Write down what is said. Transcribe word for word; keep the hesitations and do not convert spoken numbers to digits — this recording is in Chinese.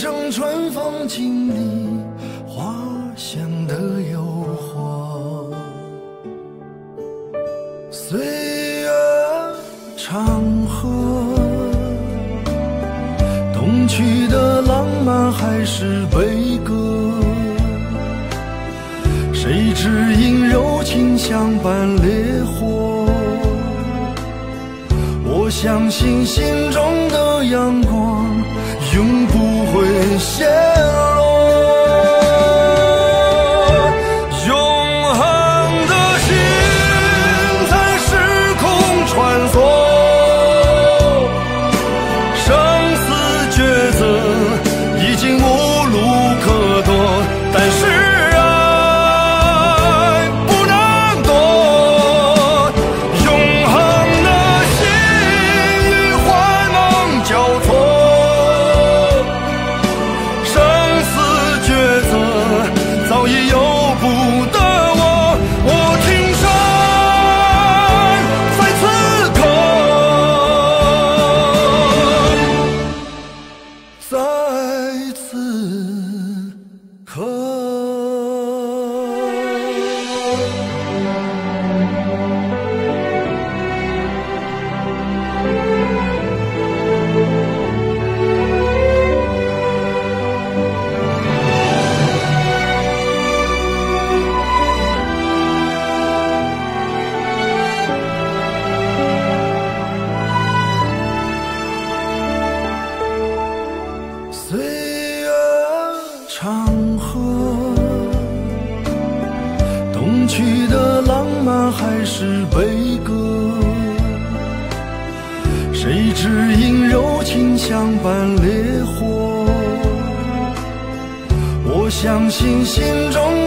正春风经历花香的诱惑。岁月长河，东去的浪漫还是悲歌，谁知因柔情相伴烈火。我相信心中的阳光永不会泄落，永恒的心在时空穿梭，生死抉择已经无路可躲，但是岁月长河，东去的浪漫还是悲歌，谁知因柔情相伴烈火。我相信心中